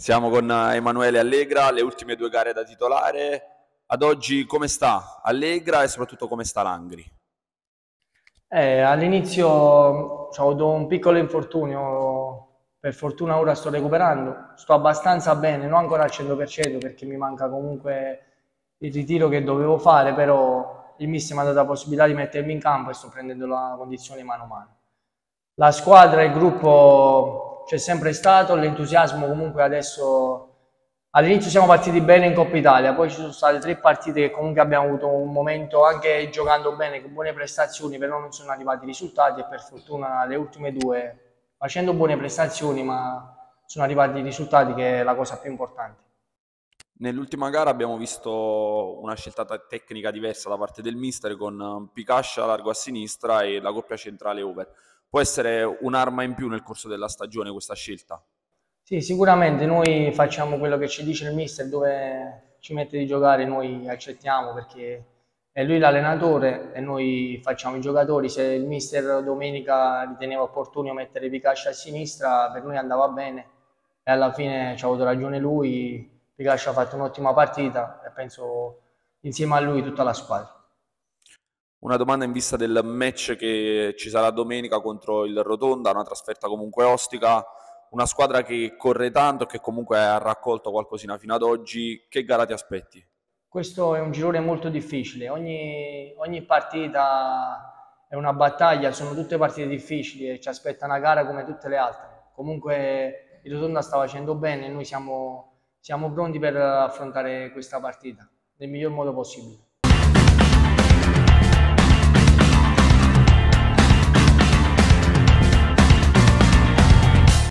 Siamo con Emanuele Allegra, le ultime due gare da titolare. Ad oggi come sta Allegra e soprattutto come sta Langri? All'inizio ho avuto un piccolo infortunio, per fortuna ora sto recuperando, sto abbastanza bene, non ancora al 100% perché mi manca comunque il ritiro che dovevo fare, però il mister mi ha dato la possibilità di mettermi in campo e sto prendendo la condizione mano a mano. La squadra, il gruppo c'è sempre stato, l'entusiasmo comunque adesso. All'inizio siamo partiti bene in Coppa Italia, poi ci sono state 3 partite che comunque abbiamo avuto un momento anche giocando bene, con buone prestazioni, però non sono arrivati i risultati e per fortuna le ultime due facendo buone prestazioni, ma sono arrivati i risultati che è la cosa più importante. Nell'ultima gara abbiamo visto una scelta tecnica diversa da parte del mister con Picascia largo a sinistra e la coppia centrale over. Può essere un'arma in più nel corso della stagione questa scelta? Sì, sicuramente noi facciamo quello che ci dice il mister, dove ci mette di giocare noi accettiamo perché è lui l'allenatore e noi facciamo i giocatori. Se il mister domenica riteneva opportuno mettere Picascia a sinistra, per noi andava bene e alla fine ci ha avuto ragione lui. Picascia ha fatto un'ottima partita e penso insieme a lui tutta la squadra. Una domanda in vista del match che ci sarà domenica contro il Rotonda, una trasferta comunque ostica, una squadra che corre tanto e che comunque ha raccolto qualcosina fino ad oggi. Che gara ti aspetti? Questo è un girone molto difficile, ogni partita è una battaglia, sono tutte partite difficili e ci aspetta una gara come tutte le altre. Comunque il Rotonda sta facendo bene e noi siamo pronti per affrontare questa partita nel miglior modo possibile.